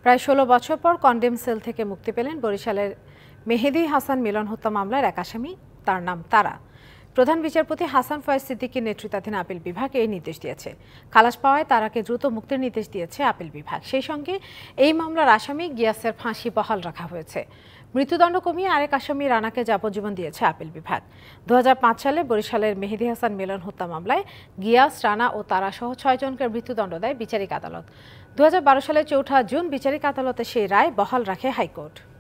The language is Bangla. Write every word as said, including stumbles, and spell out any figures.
প্রায় ষোলো বছর পর কনডেম সেল থেকে মুক্তি পেলেন বরিশালের মেহেদী হাসান মিলন হত্যা মামলার এক আসামি, তার নাম তারা। প্রধান বিচারপতি হাসান ফয়েজ সিদ্দিকীর নেতৃত্বাধীন আপিল বিভাগ এই নির্দেশ দিয়েছে। খালাস পাওয়ায় তারাকে দ্রুত মুক্তির নির্দেশ দিয়েছে আপিল বিভাগ। সেই সঙ্গে এই মামলার আসামি গিয়াসের ফাঁসি বহাল রাখা হয়েছে। মৃত্যুদণ্ড কমিয়ে আরেক আসামি রানাকে যাবজ্জীবন দিয়েছে আপিল বিভাগ। দু হাজার পাঁচ সালে বরিশালের মেহেদী হাসান মিলন হত্যা মামলায় গিয়াস, রানা ও তারা সহ ছয়জনকে মৃত্যুদণ্ড দেয় বিচারিক আদালত। দু হাজার বারো সালের চৌঠা জুন বিচারিক আদালতে সেই রায় বহাল রাখে হাইকোর্ট।